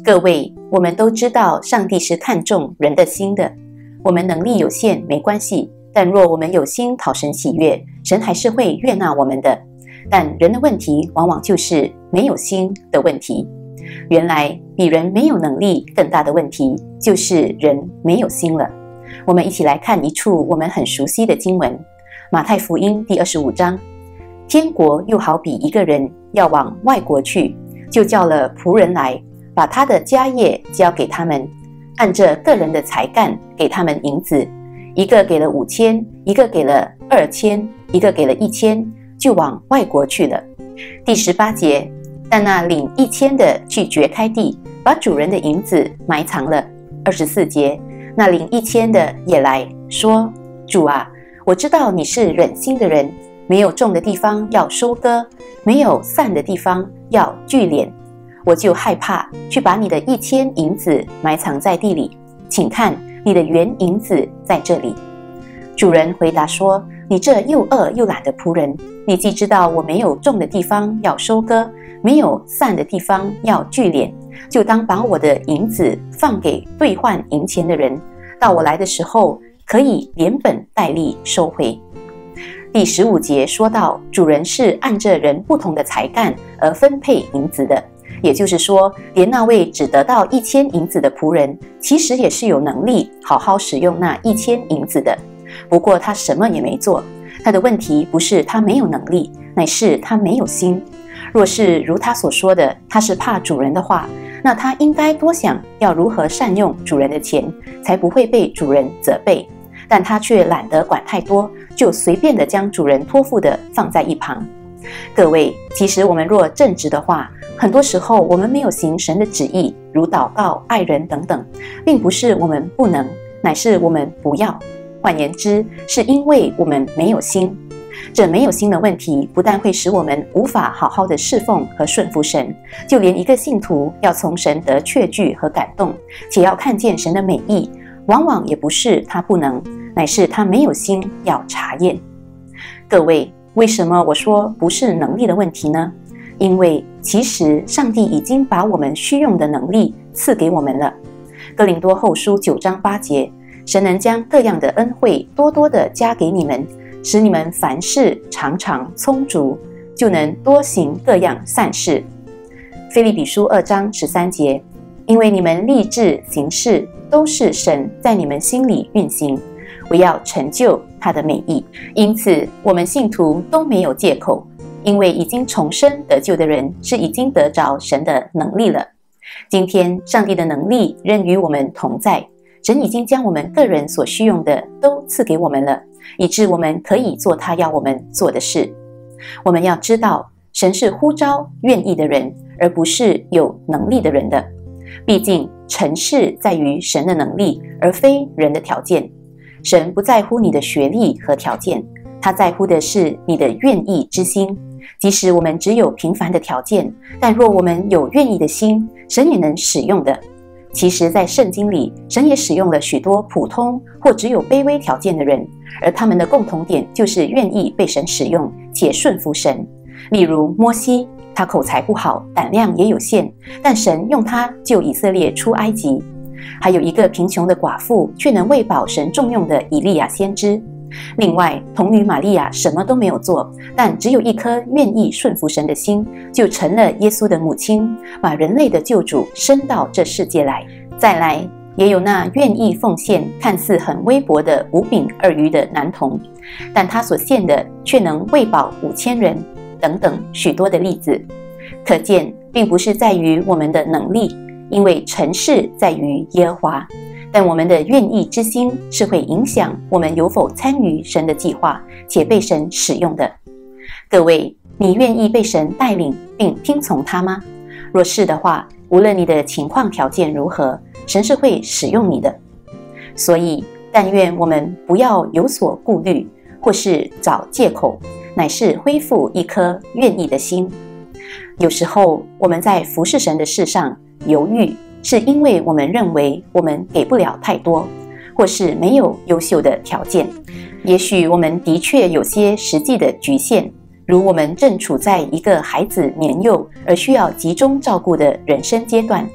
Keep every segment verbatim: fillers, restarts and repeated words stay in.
各位，我们都知道上帝是看重人的心的。我们能力有限没关系，但若我们有心讨神喜悦，神还是会悦纳我们的。但人的问题往往就是没有心的问题。原来比人没有能力更大的问题就是人没有心了。我们一起来看一处我们很熟悉的经文，马太福音第二十五章。天国又好比一个人要往外国去，就叫了仆人来，把他的家业交给他们，按着个人的才干给他们银子，一个给了五千，一个给了二千，一个给了一千，就往外国去了。第十八节，但那领一千的去掘开地，把主人的银子埋藏了。二十四节，那领一千的也来说，主啊，我知道你是忍心的人，没有种的地方要收割，没有散的地方要聚敛，我就害怕，去把你的一千银子埋藏在地里，请看你的原银子在这里。主人回答说，你这又饿又懒的仆人，你既知道我没有种的地方要收割，没有散的地方要聚敛，就当把我的银子放给兑换银钱的人，到我来的时候可以连本带利收回。第十五节说到，主人是按着人不同的才干而分配银子的，也就是说，连那位只得到一千银子的仆人，其实也是有能力好好使用那一千银子的。不过他什么也没做。他的问题不是他没有能力，乃是他没有心。若是如他所说的，他是怕主人的话，那他应该多想要如何善用主人的钱，才不会被主人责备。但他却懒得管太多，就随便的将主人托付的放在一旁。各位，其实我们若正直的话，很多时候我们没有行神的旨意，如祷告、爱人等等，并不是我们不能，乃是我们不要。换言之，是因为我们没有心。这没有心的问题，不但会使我们无法好好的侍奉和顺服神，就连一个信徒要从神得确据和感动，且要看见神的美意，往往也不是他不能，乃是他没有心要查验。各位，为什么我说不是能力的问题呢？因为其实上帝已经把我们需用的能力赐给我们了。哥林多后书九章八节，神能将各样的恩惠多多的加给你们，使你们凡事常常充足，就能多行各样善事。腓立比书二章十三节，因为你们立志行事，都是神在你们心里运行，为要成就他的美意。因此我们信徒都没有借口，因为已经重生得救的人是已经得着神的能力了。今天上帝的能力仍与我们同在，神已经将我们个人所需用的都赐给我们了，以致我们可以做他要我们做的事。我们要知道，神是呼召愿意的人，而不是有能力的人的。毕竟成事在于神的能力，而非人的条件。神不在乎你的学历和条件，他在乎的是你的愿意之心。即使我们只有平凡的条件，但若我们有愿意的心，神也能使用的。其实在圣经里，神也使用了许多普通或只有卑微条件的人，而他们的共同点就是愿意被神使用且顺服神。例如摩西，他口才不好，胆量也有限，但神用他救以色列出埃及。还有一个贫穷的寡妇，却能喂饱神重用的以利亚先知。另外，童女玛利亚什么都没有做，但只有一颗愿意顺服神的心，就成了耶稣的母亲，把人类的救主生到这世界来。再来，也有那愿意奉献看似很微薄的五饼二鱼的男童，但他所献的却能喂饱五千人，等等许多的例子。可见并不是在于我们的能力，因为成事在于耶和华，但我们的愿意之心是会影响我们有否参与神的计划且被神使用的。各位，你愿意被神带领并听从他吗？若是的话，无论你的情况条件如何，神是会使用你的。所以但愿我们不要有所顾虑，或是找借口，乃是恢复一颗愿意的心。有时候我们在服侍神的事上犹豫，是因为我们认为我们给不了太多，或是没有优秀的条件。也许我们的确有些实际的局限，如我们正处在一个孩子年幼而需要集中照顾的人生阶段，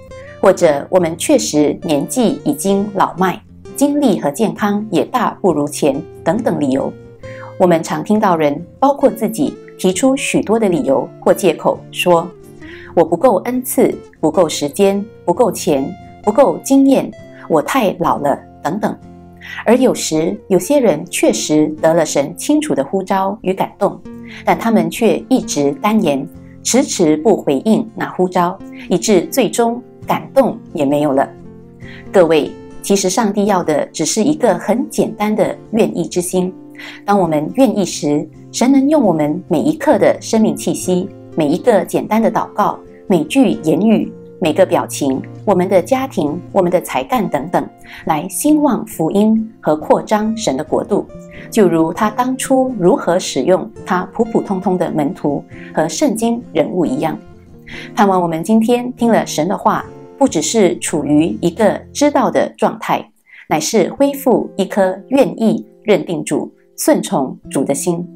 或者我们确实年纪已经老迈，精力和健康也大不如前等等理由。我们常听到人，包括自己，提出许多的理由或借口，说我不够恩赐，不够时间，不够钱，不够经验，我太老了等等。而有时有些人确实得了神清楚的呼召与感动，但他们却一直单言，迟迟不回应那呼召，以致最终感动也没有了。各位，其实上帝要的只是一个很简单的愿意之心。当我们愿意时，神能用我们每一刻的生命气息，每一个简单的祷告，每句言语，每个表情，我们的家庭，我们的才干等等，来兴旺福音和扩张神的国度，就如他当初如何使用他普普通通的门徒和圣经人物一样。盼望我们今天听了神的话，不只是处于一个知道的状态，乃是恢复一颗愿意认定主、顺从主的心。